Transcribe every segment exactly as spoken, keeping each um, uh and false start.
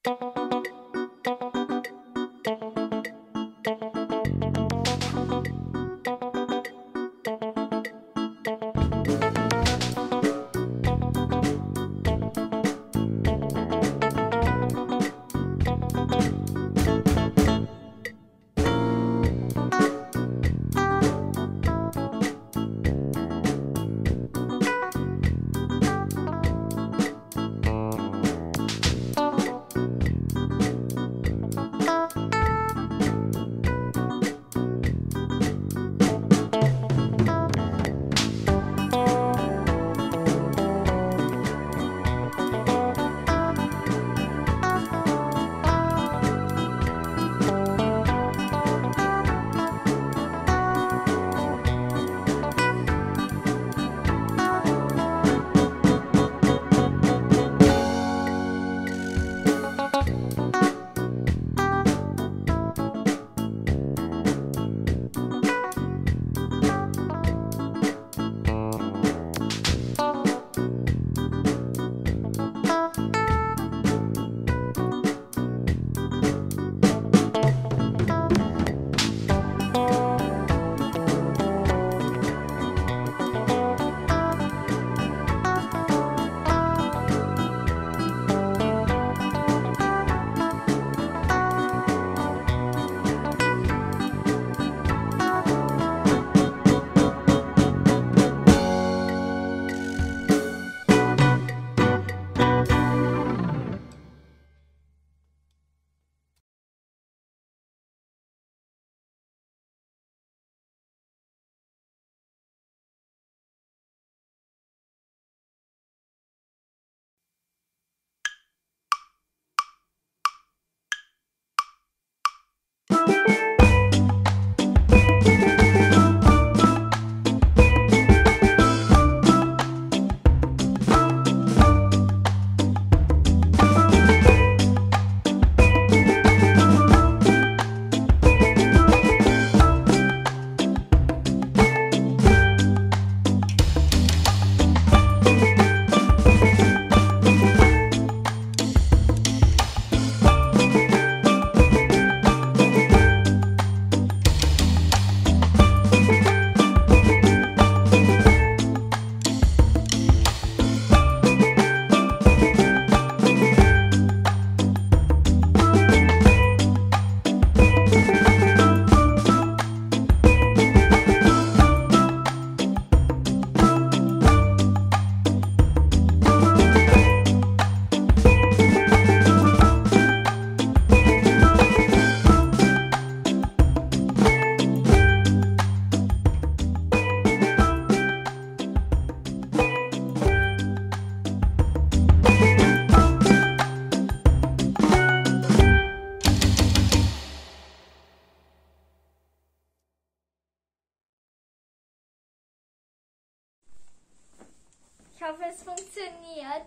Ich hoffe, es funktioniert.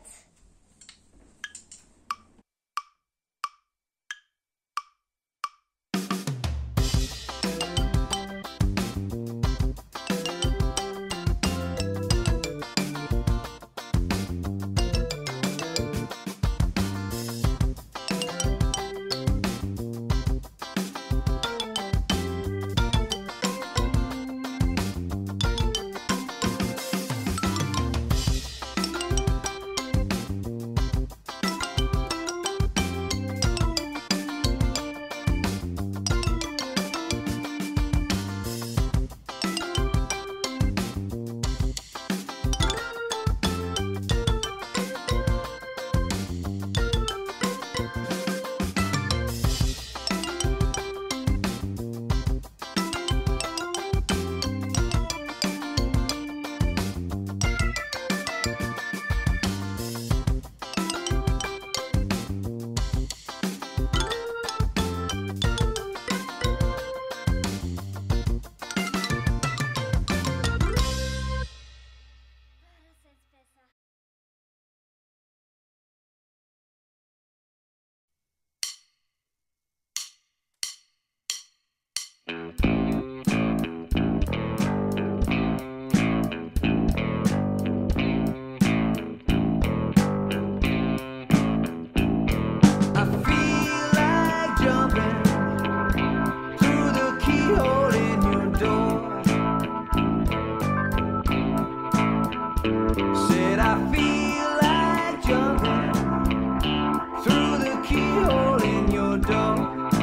keyhole in your door.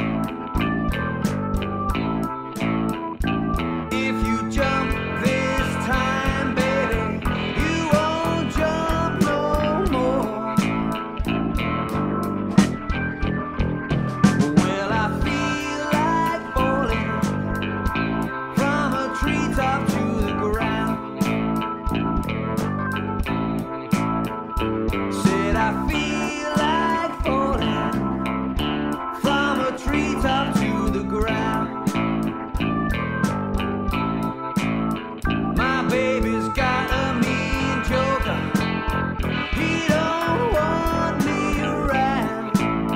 If you jump this time, baby, you won't jump no more. Well, I feel like falling from a treetop to the ground. Said I feel like falling from a treetop to the ground. My baby's got a mean joker. He don't want me around.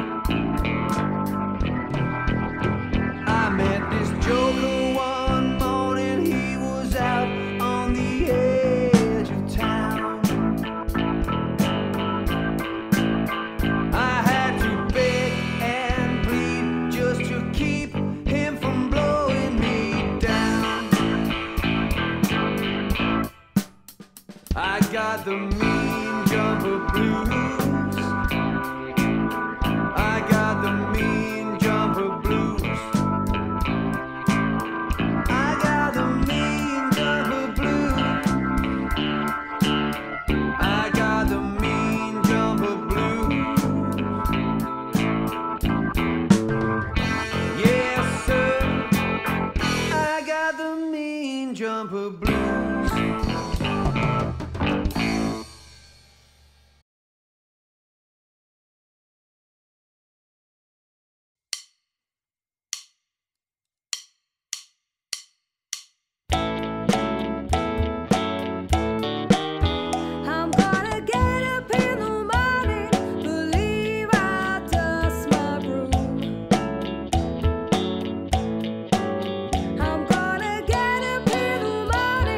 I met this joker one morning. He was out on the edge of town. I had to beg and plead just to keep him from blowing me down. I got the mean jumper blues. I got the mean jumper blues. I got the mean jumper blues. I got the mean jumper blues. Yes, sir. I got the mean jumper blues. I'm gonna get up in the morning, believe I dust my broom. I'm gonna get up in the morning.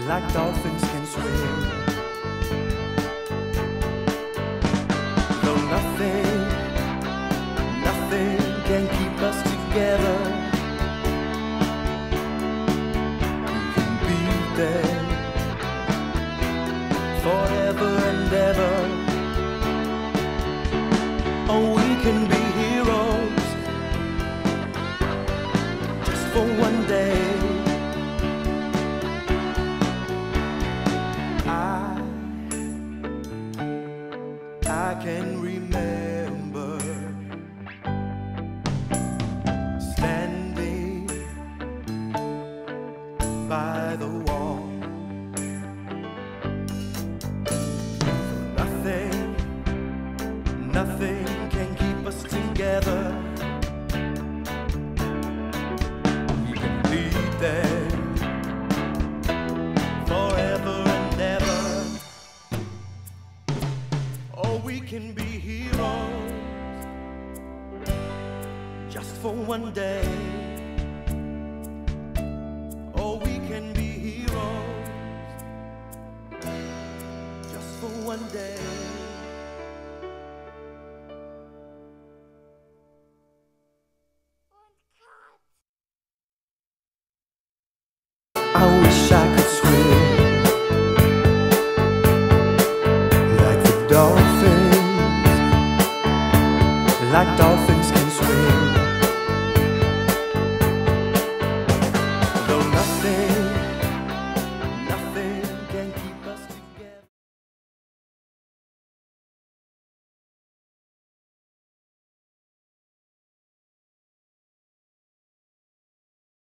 like dolphins can swim. Though nothing, nothing can keep us together, we can be there forever and ever. Oh, we can be heroes just for one day. I, I can remember standing by the wall. Nothing, nothing can keep us together. We can be there forever and ever. Oh, we can be heroes just for one day. Oh, we can be heroes just for one day. I wish I could swim like the dolphins, like dolphins can